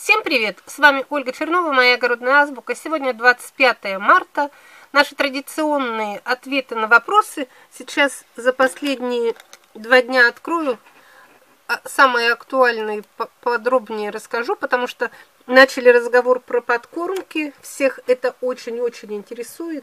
Всем привет! С вами Ольга Чернова, моя огородная азбука. Сегодня 25 марта. Наши традиционные ответы на вопросы. Сейчас за последние 2 дня открою. Самые актуальные подробнее расскажу, потому что начали разговор про подкормки. Всех это очень-очень интересует.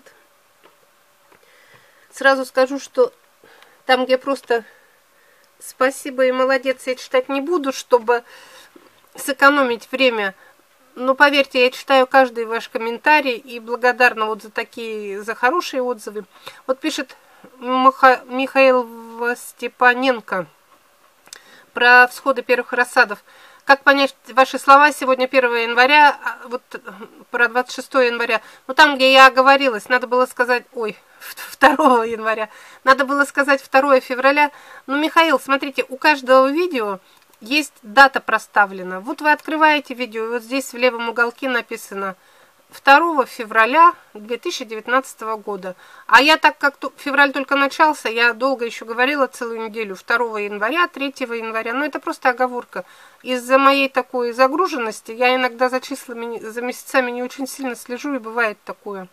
Сразу скажу, что там, где просто спасибо и молодец, я читать не буду, чтобы сэкономить время. Но поверьте, я читаю каждый ваш комментарий и благодарна вот за хорошие отзывы. Вот пишет Михаил Степаненко про всходы первых рассадов. Как понять ваши слова сегодня 1 января, вот про 26 января? Ну там, где я оговорилась, надо было сказать, 2 января, надо было сказать 2 февраля. Ну, Михаил, смотрите, у каждого видео есть дата проставлена. Вот вы открываете видео, и вот здесь в левом уголке написано 2 февраля 2019 года. А я, так как февраль только начался, я долго еще говорила, целую неделю, 2 января, 3 января. Но это просто оговорка. Из-за моей такой загруженности я иногда за числами, за месяцами не очень сильно слежу, и бывает такое.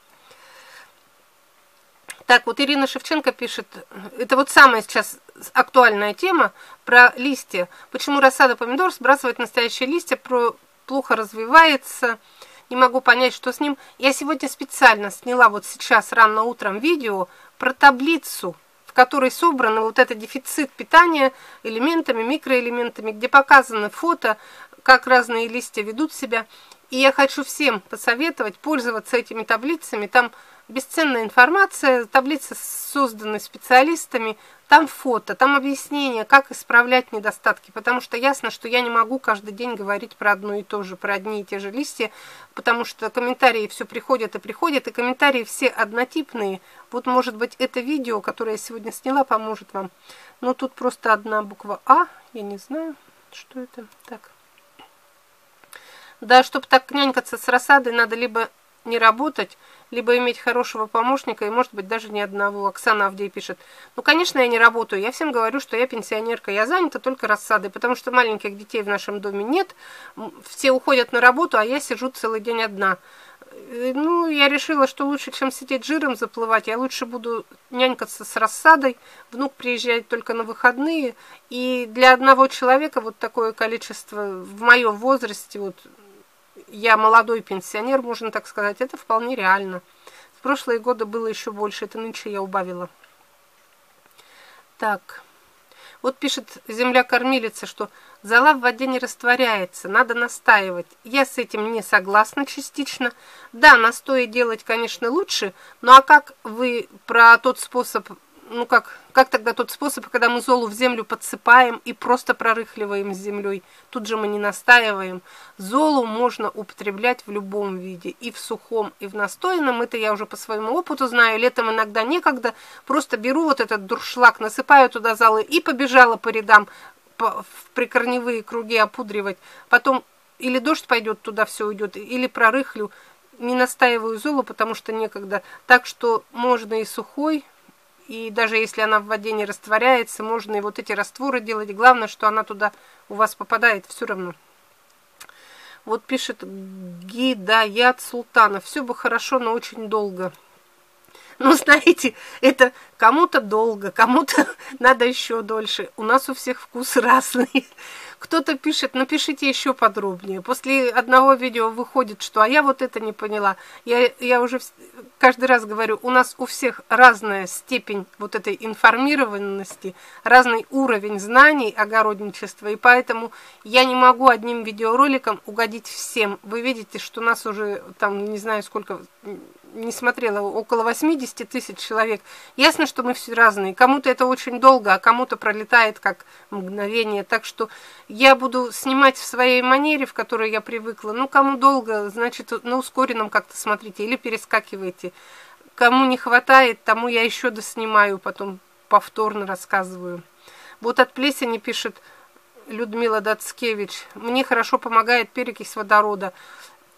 Так, вот Ирина Шевченко пишет, это вот самая сейчас актуальная тема про листья. Почему рассада помидор сбрасывает настоящие листья, плохо развивается, не могу понять, что с ним. Я сегодня специально сняла вот сейчас рано утром видео про таблицу, в которой собраны вот этот дефицит питания элементами, микроэлементами, где показаны фото, как разные листья ведут себя. И я хочу всем посоветовать пользоваться этими таблицами. Там бесценная информация, таблицы созданы специалистами, там фото, там объяснение, как исправлять недостатки, потому что ясно, что я не могу каждый день говорить про одно и то же, про одни и те же листья, потому что комментарии все приходят, и комментарии все однотипные. Вот, может быть, это видео, которое я сегодня сняла, поможет вам. Но тут просто одна буква А, я не знаю, что это. Так. Да, чтобы так нянькаться с рассадой, надо либо не работать, либо иметь хорошего помощника, и, может быть, даже ни одного. Оксана Авдей пишет. Ну, конечно, я не работаю. Я всем говорю, что я пенсионерка. Я занята только рассадой, потому что маленьких детей в нашем доме нет. Все уходят на работу, а я сижу целый день одна. Ну, я решила, что лучше, чем сидеть жиром заплывать, я лучше буду нянькаться с рассадой. Внук приезжает только на выходные. И для одного человека вот такое количество в моем возрасте, вот, я молодой пенсионер, можно так сказать, это вполне реально. В прошлые годы было еще больше, это нынче я убавила. Так, вот пишет земля-кормилица, что зола в воде не растворяется, надо настаивать. Я с этим не согласна частично. Да, настои делать, конечно, лучше, ну а как вы про тот способ... Ну как тогда тот способ, когда мы золу в землю подсыпаем и просто прорыхливаем с землей? Тут же мы не настаиваем. Золу можно употреблять в любом виде. И в сухом, и в настоянном. Это я уже по своему опыту знаю. Летом иногда некогда. Просто беру вот этот дуршлаг, насыпаю туда золы и побежала по рядам в прикорневые круги опудривать. Потом или дождь пойдет, туда все уйдет, или прорыхлю. Не настаиваю золу, потому что некогда. Так что можно и сухой. И даже если она в воде не растворяется, можно и вот эти растворы делать. Главное, что она туда у вас попадает все равно. Вот пишет Гидаят Султанов. Все бы хорошо, но очень долго. Ну, знаете, это кому-то долго, кому-то надо еще дольше. У нас у всех вкусы разные. Кто-то пишет, напишите еще подробнее. После одного видео выходит, что а я вот это не поняла. Я уже каждый раз говорю, у нас у всех разная степень вот этой информированности, разный уровень знаний огородничества, и поэтому я не могу одним видеороликом угодить всем. Вы видите, что нас уже там, не знаю сколько... не смотрела, около 80 тысяч человек. Ясно, что мы все разные. Кому-то это очень долго, а кому-то пролетает как мгновение. Так что я буду снимать в своей манере, в которой я привыкла. Ну, кому долго, значит, на ускоренном как-то смотрите или перескакивайте. Кому не хватает, тому я еще доснимаю, потом повторно рассказываю. Вот от плесени пишет Людмила Дацкевич. Мне хорошо помогает перекись водорода.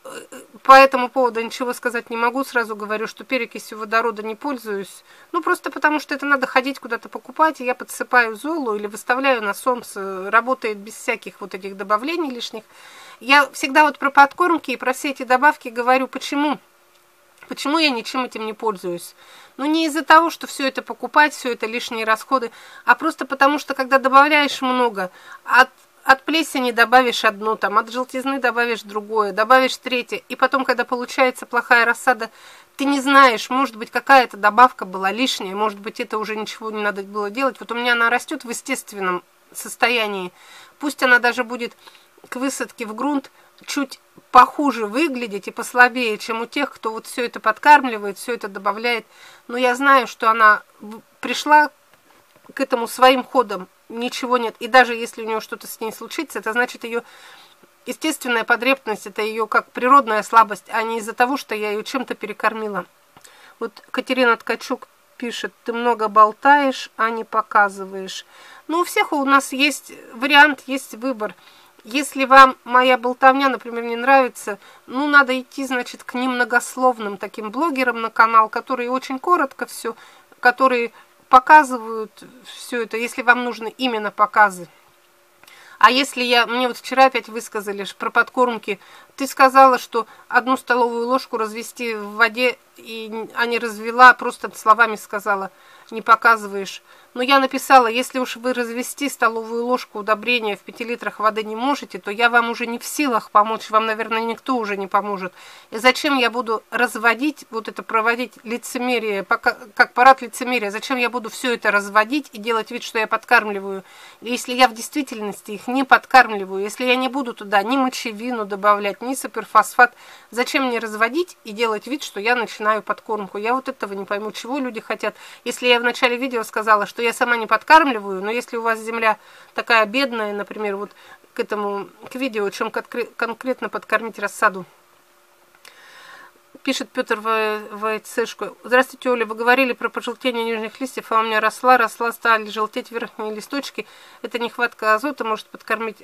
по этому поводу ничего сказать не могу. Сразу говорю, что перекисью водорода не пользуюсь. Ну, просто потому что это надо ходить куда-то покупать, и я подсыпаю золу или выставляю на солнце. Работает без всяких вот этих добавлений лишних. Я всегда вот про подкормки и про все эти добавки говорю, почему. Почему я ничем этим не пользуюсь? Ну, не из-за того, что все это покупать, все это лишние расходы, а просто потому, что когда добавляешь много, от плесени добавишь одно, там, от желтизны добавишь другое, добавишь третье, и потом, когда получается плохая рассада, ты не знаешь, может быть, какая-то добавка была лишняя, может быть, это уже ничего не надо было делать. Вот у меня она растет в естественном состоянии. Пусть она даже будет к высадке в грунт чуть похуже выглядеть и послабее, чем у тех, кто вот все это подкармливает, все это добавляет. Но я знаю, что она пришла к этому своим ходом, ничего нет. И даже если у нее что-то с ней случится, это значит ее естественная потребность, это ее как природная слабость, а не из-за того, что я ее чем-то перекормила. Вот Катерина Ткачук пишет: ты много болтаешь, а не показываешь. Ну, у всех у нас есть вариант, есть выбор. Если вам моя болтовня, например, не нравится, ну, надо идти, значит, к ним многословным таким блогерам на канал, которые очень коротко все, которые показывают все это, если вам нужны именно показы. А если мне вот вчера опять высказали про подкормки, ты сказала, что 1 столовую ложку развести в воде, а не развела, просто словами сказала, не показываешь. Но я написала, если уж вы развести столовую ложку удобрения в 5 литрах воды не можете, то я вам уже не в силах помочь, вам, наверное, никто уже не поможет. И зачем я буду разводить, вот это проводить лицемерие, как парад лицемерия, зачем я буду все это разводить и делать вид, что я подкармливаю, если я в действительности их не подкармливаю, если я не буду туда ни мочевину добавлять, ни суперфосфат, зачем мне разводить и делать вид, что я начинаю подкормку? Я вот этого не пойму, чего люди хотят. Если я в начале видео сказала, что я сама не подкармливаю, но если у вас земля такая бедная, например, вот к видео, чем конкретно подкормить рассаду. Пишет Петр Войцешко: здравствуйте, Оля, вы говорили про пожелтение нижних листьев, а у меня росла, стали желтеть верхние листочки. Это нехватка азота может подкормить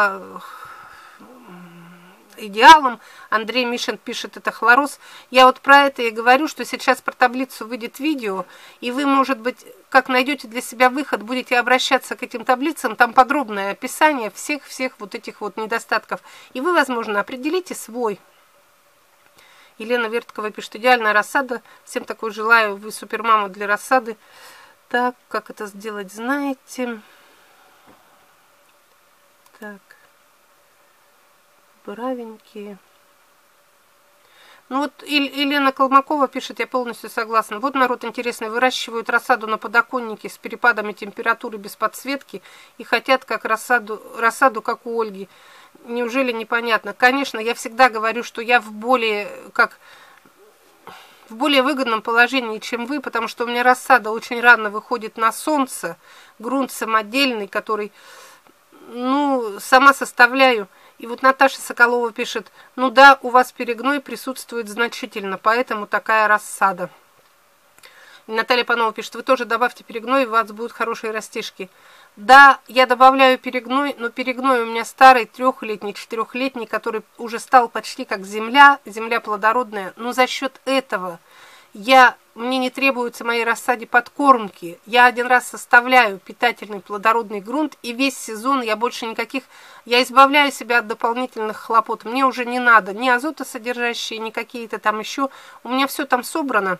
идеалом. Андрей Мишин пишет, это хлороз. Я вот про это и говорю, что сейчас про таблицу выйдет видео, и вы, может быть, как найдете для себя выход, будете обращаться к этим таблицам, там подробное описание всех вот этих вот недостатков. И вы, возможно, определите свой. Елена Верткова пишет: идеальная рассада. Всем такой желаю. Вы супермама для рассады. Так, как это сделать, знаете? Так. Бравенькие. Ну вот Елена Колмакова пишет, я полностью согласна. Вот народ интересный, выращивают рассаду на подоконнике с перепадами температуры без подсветки и хотят как рассаду как у Ольги. Неужели непонятно? Конечно, я всегда говорю, что я в более выгодном положении, чем вы, потому что у меня рассада очень рано выходит на солнце, грунт самодельный, который, ну, сама составляю. И вот Наташа Соколова пишет: ну да, у вас перегной присутствует значительно, поэтому такая рассада. И Наталья Панова пишет: вы тоже добавьте перегной, и у вас будут хорошие растишки. Да, я добавляю перегной, но перегной у меня старый, 3-летний, 4-летний, который уже стал почти как земля плодородная. Но за счет этого мне не требуются моей рассаде подкормки. Я один раз составляю питательный плодородный грунт, и весь сезон я избавляю себя от дополнительных хлопот. Мне уже не надо ни азотосодержащие, ни какие-то там еще. У меня все там собрано.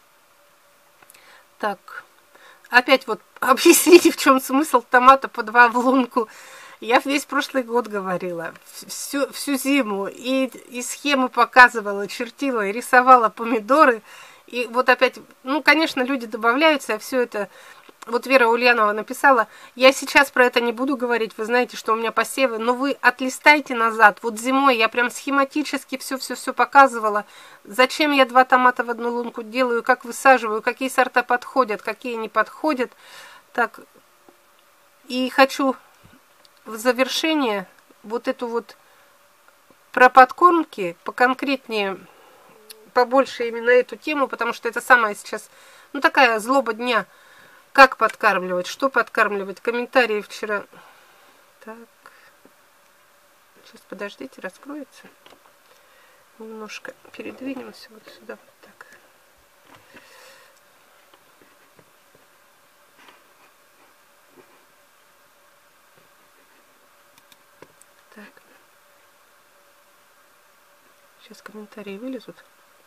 Так, опять вот объясните, в чем смысл томата по 2 в лунку. Я весь прошлый год говорила, всю зиму, и схемы показывала, чертила, и рисовала помидоры. И вот опять, ну, конечно, люди добавляются, а все это... Вот Вера Ульянова написала: я сейчас про это не буду говорить, вы знаете, что у меня посевы, но вы отлистайте назад. Вот зимой я прям схематически все показывала. Зачем я 2 томата в 1 лунку делаю, как высаживаю, какие сорта подходят, какие не подходят. Так, и хочу в завершение вот эту вот про подкормки поконкретнее, побольше именно эту тему, потому что это самая сейчас, ну, такая злоба дня. Как подкармливать, что подкармливать, комментарии вчера. Так, сейчас подождите, раскроется. Немножко передвинемся вот сюда, вот так. Так. Сейчас комментарии вылезут.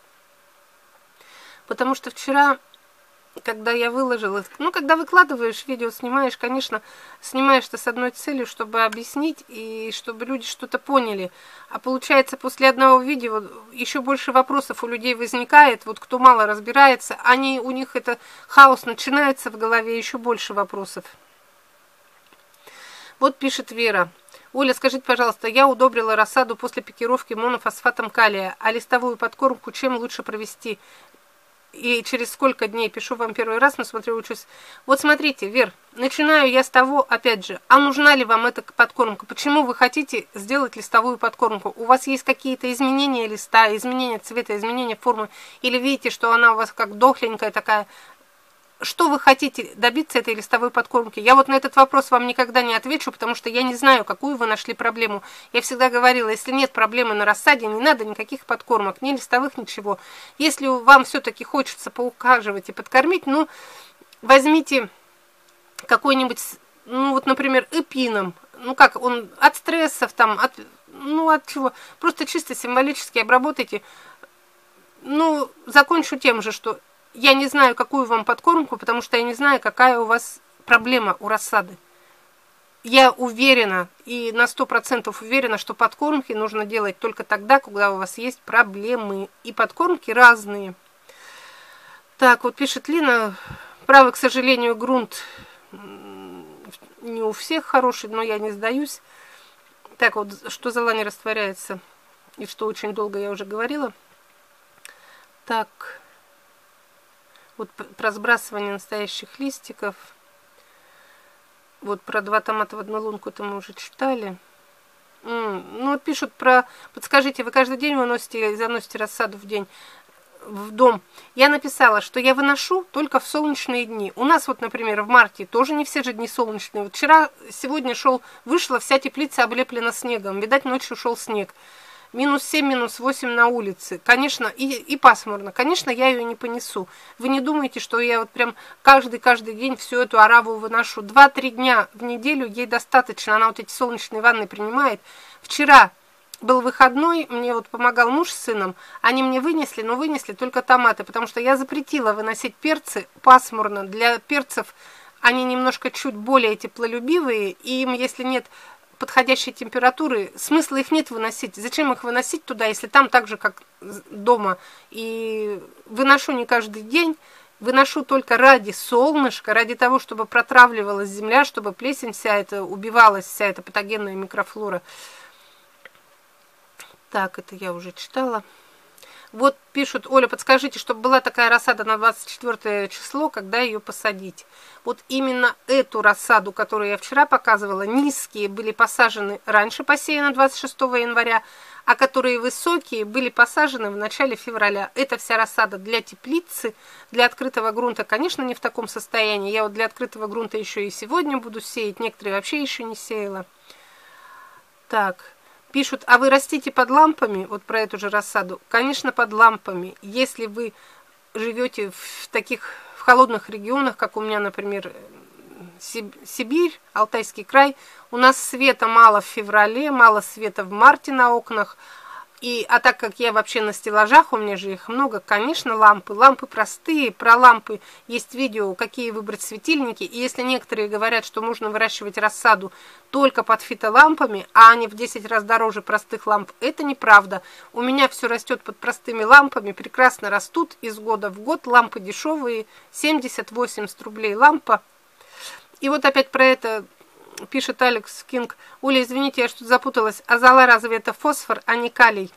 Потому что вчера, когда я выложила, ну, когда выкладываешь видео, снимаешь, конечно, снимаешь ты с одной целью, чтобы объяснить и чтобы люди что-то поняли. А получается, после одного видео еще больше вопросов у людей возникает. Вот кто мало разбирается, у них это хаос начинается в голове, еще больше вопросов. Вот пишет Вера. Оля, скажите, пожалуйста, я удобрила рассаду после пикировки монофосфатом калия, а листовую подкормку чем лучше провести? И через сколько дней? Пишу вам первый раз, но смотрю, учусь. Вот смотрите, Вер, начинаю я с того, опять же, а нужна ли вам эта подкормка? Почему вы хотите сделать листовую подкормку? У вас есть какие-то изменения листа, изменения цвета, изменения формы? Или видите, что она у вас как дохленькая такая? Что вы хотите добиться этой листовой подкормки? Я вот на этот вопрос вам никогда не отвечу, потому что я не знаю, какую вы нашли проблему. Я всегда говорила, если нет проблемы на рассаде, не надо никаких подкормок, ни листовых, ничего. Если вам все-таки хочется поухаживать и подкормить, ну, возьмите какой-нибудь, ну, вот, например, эпином. Ну, как, он от стрессов, там, от чего. Просто чисто символически обработайте. Ну, закончу тем же, что я не знаю, какую вам подкормку, потому что я не знаю, какая у вас проблема у рассады. Я уверена, и на 100% уверена, что подкормки нужно делать только тогда, когда у вас есть проблемы. И подкормки разные. Так, вот пишет Лина. Правда, к сожалению, грунт не у всех хороший, но я не сдаюсь. Так, вот, что зола не растворяется, и что очень долго я уже говорила. Так... Вот про сбрасывание настоящих листиков. Вот про 2 томата в одну лунку это мы уже читали. Ну вот пишут про... Подскажите, вы каждый день выносите или заносите рассаду в дом? Я написала, что я выношу только в солнечные дни. У нас вот, например, в марте тоже не все же дни солнечные. Вот сегодня вышла, вся теплица облеплена снегом. Видать, ночью шел снег. -7, -8 на улице. Конечно, и пасмурно. Конечно, я ее не понесу. Вы не думаете, что я вот прям каждый день всю эту ораву выношу. 2-3 дня в неделю ей достаточно. Она вот эти солнечные ванны принимает. Вчера был выходной, мне вот помогал муж с сыном. Они мне вынесли, но вынесли только томаты, потому что я запретила выносить перцы пасмурно. Для перцев они немножко чуть более теплолюбивые, и им, если нет подходящей температуры, смысла их нет выносить. Зачем их выносить туда, если там так же, как дома? И выношу не каждый день, выношу только ради солнышка, ради того, чтобы протравливалась земля, чтобы плесень вся эта убивалась, вся эта патогенная микрофлора. Так, это я уже читала. Вот пишут, Оля, подскажите, чтобы была такая рассада на 24 число, когда ее посадить. Вот именно эту рассаду, которую я вчера показывала, низкие были посажены раньше, посеяны 26 января, а которые высокие были посажены в начале февраля. Это вся рассада для теплицы, для открытого грунта, конечно, не в таком состоянии. Я вот для открытого грунта еще и сегодня буду сеять, некоторые вообще еще не сеяла. Так... Пишут, а вы растите под лампами, вот про эту же рассаду? Конечно, под лампами. Если вы живете в холодных регионах, как у меня, например, Сибирь, Алтайский край, у нас света мало в феврале, мало света в марте на окнах. А так как я вообще на стеллажах, у меня же их много, конечно, лампы простые, про лампы есть видео, какие выбрать светильники, и если некоторые говорят, что можно выращивать рассаду только под фитолампами, а они в 10 раз дороже простых ламп, это неправда. У меня все растет под простыми лампами, прекрасно растут из года в год, лампы дешевые, 70-80 рублей лампа. И вот опять про это... Пишет Алекс Кинг. Оля, извините, я что-то запуталась. А зола разве это фосфор, а не калий?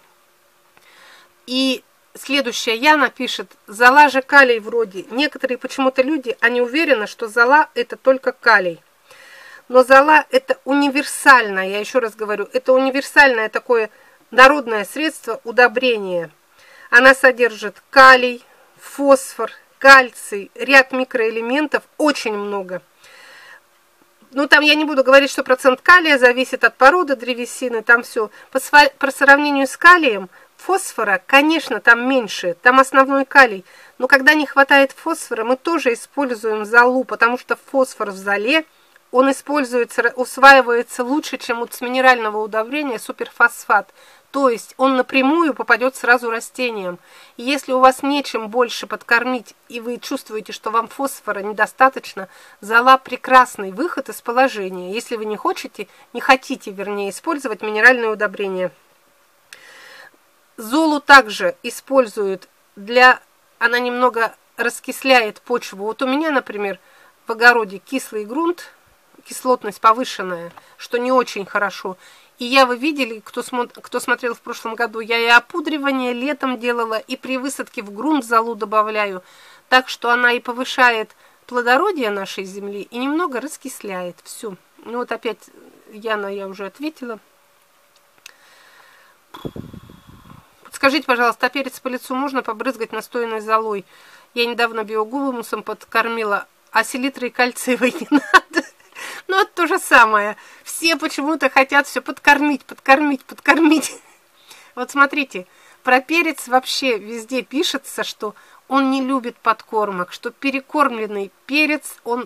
И следующая Яна пишет. Зола же калий вроде. Некоторые почему-то люди, они уверены, что зола это только калий. Но зола это универсальное, я еще раз говорю, это универсальное такое народное средство удобрения. Она содержит калий, фосфор, кальций, ряд микроэлементов, очень много. Ну, там я не буду говорить, что процент калия зависит от породы древесины, там все. По сравнению с калием, Фосфора, конечно, там меньше, там основной калий, но когда не хватает фосфора, мы тоже используем золу, потому что фосфор в золе, он используется, усваивается лучше, чем вот с минерального удобрения суперфосфат. То есть он напрямую попадет сразу растениям. И если у вас нечем больше подкормить, и вы чувствуете, что вам фосфора недостаточно, зола прекрасный выход из положения, если вы не хотите, вернее, использовать минеральные удобрения. Золу также используют она немного раскисляет почву. Вот у меня, например, в огороде кислый грунт, кислотность повышенная, что не очень хорошо. И вы видели, кто смотрел в прошлом году, я и опудривание летом делала, и при высадке в грунт золу добавляю. Так что она и повышает плодородие нашей земли, и немного раскисляет. Все. Ну вот опять, Яна, я уже ответила. Скажите, пожалуйста, а перец по лицу можно побрызгать настоянной золой? Я недавно биогумусом подкормила, а селитрой кальциевой не надо. Ну, это то же самое. Все почему-то хотят все подкормить. Вот смотрите, про перец вообще везде пишется, что он не любит подкормок, что перекормленный перец, он,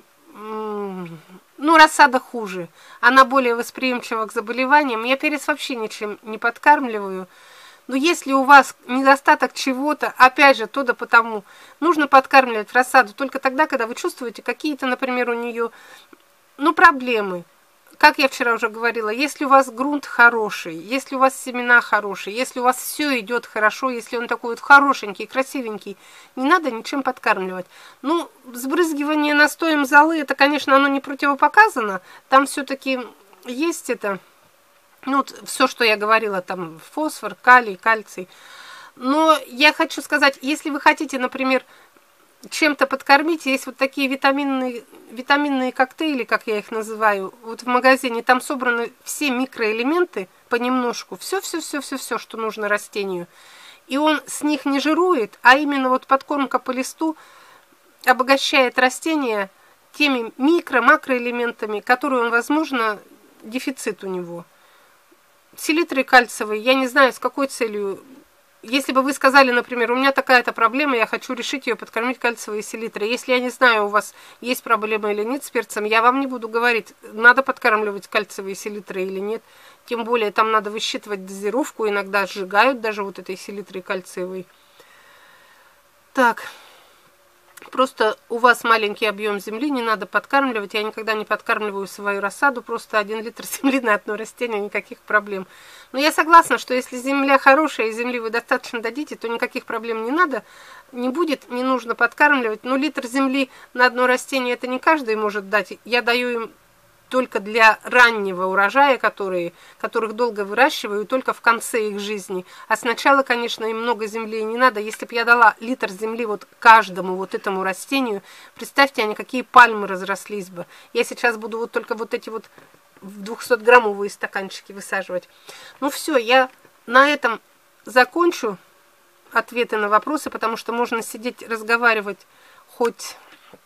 рассада хуже. Она более восприимчива к заболеваниям. Я перец вообще ничем не подкармливаю. Но если у вас недостаток чего-то, опять же, то да потому, нужно подкармливать рассаду только тогда, когда вы чувствуете какие-то, например, у нее, проблемы. Как я вчера уже говорила, если у вас грунт хороший, если у вас семена хорошие, если у вас все идет хорошо, если он такой вот хорошенький, красивенький, не надо ничем подкармливать. Сбрызгивание настоем золы, это, конечно, оно не противопоказано, там все-таки есть это... все, что я говорила, там фосфор, калий, кальций. Но я хочу сказать, если вы хотите, например, чем-то подкормить, есть вот такие витаминные коктейли, как я их называю, вот в магазине, там собраны все микроэлементы понемножку, все, что нужно растению. И он с них не жирует, а именно вот подкормка по листу обогащает растение теми макроэлементами, которые, возможно, дефицит у него. Селитры кальциевой, я не знаю, с какой целью. Если бы вы сказали, например, у меня такая-то проблема, я хочу решить ее, подкормить кальциевые селитры. Если я не знаю, у вас есть проблема или нет с перцем, я вам не буду говорить, надо подкармливать кальциевые селитры или нет. Тем более, там надо высчитывать дозировку, иногда сжигают даже вот этой селитрой кальциевой. Так. Просто у вас маленький объем земли, не надо подкармливать. Я никогда не подкармливаю свою рассаду, просто 1 литр земли на одно растение, никаких проблем. Но я согласна, что если земля хорошая и земли вы достаточно дадите, то никаких проблем не будет, не нужно подкармливать. Но литр земли на одно растение это не каждый может дать. Я даю им только для раннего урожая, которых долго выращиваю, только в конце их жизни. А сначала, конечно, им много земли не надо. Если бы я дала литр земли вот каждому вот этому растению, представьте, они какие пальмы разрослись бы. Я сейчас буду вот только вот эти вот в 200-граммовые стаканчики высаживать. Все, я на этом закончу ответы на вопросы, потому что можно сидеть, разговаривать хоть...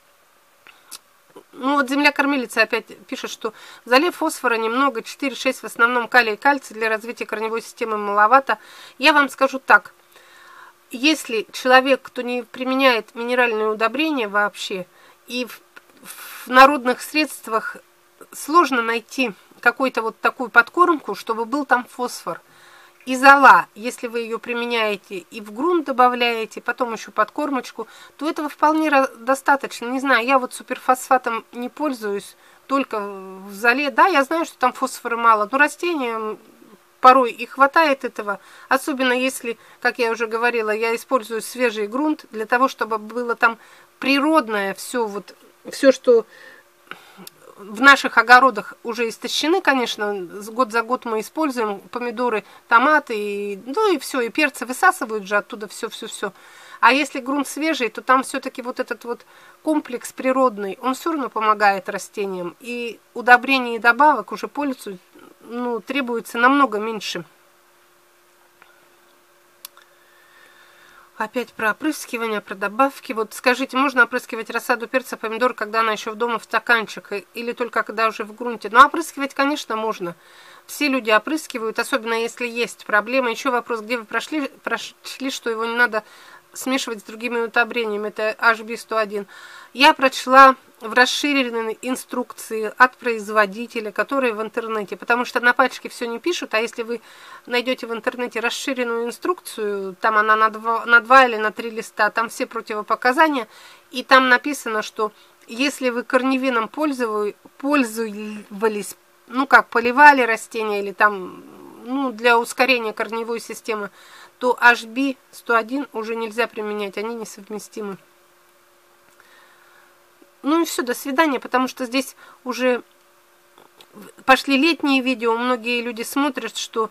земля-кормилица опять пишет, что в золе фосфора немного, 4-6, в основном калий и кальций, для развития корневой системы маловато. Я вам скажу так, если человек, кто не применяет минеральные удобрения вообще, и в народных средствах сложно найти какую-то вот такую подкормку, чтобы был там фосфор. И зола, если вы ее применяете и в грунт добавляете, потом еще подкормочку, то этого вполне достаточно. Не знаю, я вот суперфосфатом не пользуюсь, только в золе. Да, я знаю, что там фосфора мало, но растениям порой и хватает этого. Особенно если, как я уже говорила, я использую свежий грунт для того, чтобы было там природное все, что... В наших огородах уже истощены, конечно, год за год мы используем помидоры, томаты, и все, и перцы высасывают же оттуда все. А если грунт свежий, то там все-таки вот этот вот комплекс природный, он все равно помогает растениям. И удобрений и добавок уже по лицу требуется намного меньше. Опять про опрыскивание, про добавки. Вот скажите, можно опрыскивать рассаду перца, помидор, когда она еще в дома в стаканчик, или только когда уже в грунте? Ну, опрыскивать, конечно, можно. Все люди опрыскивают, особенно если есть проблемы. Еще вопрос, где вы прошли, что его не надо смешивать с другими удобрениями. Это HB101. Я прочла в расширенной инструкции от производителя, которые в интернете, потому что на пачке все не пишут, а если вы найдете в интернете расширенную инструкцию, там она на 2 или на 3 листа, там все противопоказания, и там написано, что если вы корневином пользовались, ну как, поливали растения или там, ну, для ускорения корневой системы, то HB101 уже нельзя применять, они несовместимы. Ну и все, до свидания, потому что здесь уже пошли летние видео, многие люди смотрят, что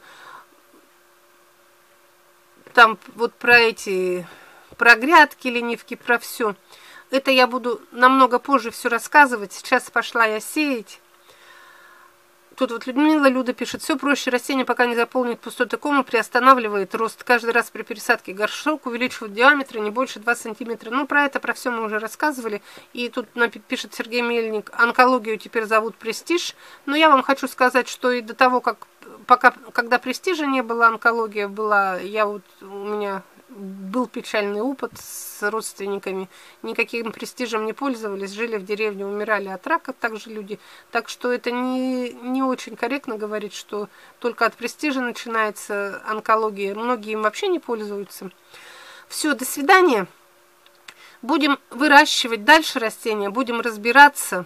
там вот про грядки, ленивки, про все. Это я буду намного позже все рассказывать. Сейчас пошла я сеять. Тут вот Люда пишет, все проще, растение пока не заполнит пустоты комы, приостанавливает рост. Каждый раз при пересадке горшок увеличивает диаметр не больше 2 сантиметра. Ну, про все мы уже рассказывали. И тут пишет Сергей Мельник, онкологию теперь зовут Престиж. Но я вам хочу сказать, что и до того, когда Престижа не было, онкология была, у меня был печальный опыт с родственниками, никаким престижем не пользовались, жили в деревне, умирали от рака также люди. Так что это не очень корректно говорить, что только от престижа начинается онкология. Многие им вообще не пользуются. Все, до свидания. Будем выращивать дальше растения, будем разбираться.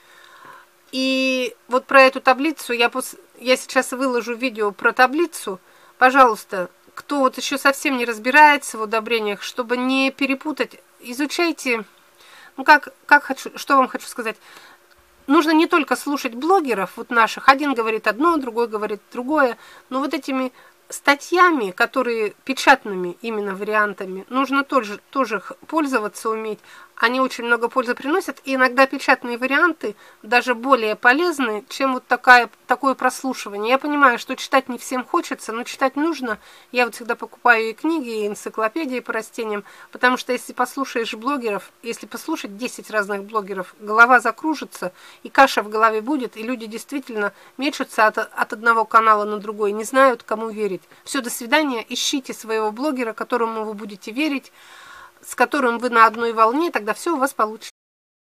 И вот про эту таблицу, я сейчас выложу видео про таблицу. Пожалуйста, кто вот еще совсем не разбирается в удобрениях, чтобы не перепутать, изучайте, ну что вам хочу сказать. Нужно не только слушать блогеров, вот наших, один говорит одно, другой говорит другое, но вот этими статьями, которые печатными именно вариантами, нужно тоже пользоваться уметь. Они очень много пользы приносят, и иногда печатные варианты даже более полезны, чем вот такое прослушивание. Я понимаю, что читать не всем хочется, но читать нужно. Я вот всегда покупаю и книги, и энциклопедии по растениям, потому что если послушаешь блогеров, если послушать 10 разных блогеров, голова закружится, и каша в голове будет, и люди действительно мечутся от одного канала на другой, не знают, кому верить. Все, до свидания, ищите своего блогера, которому вы будете верить, с которым вы на одной волне, тогда все у вас получится.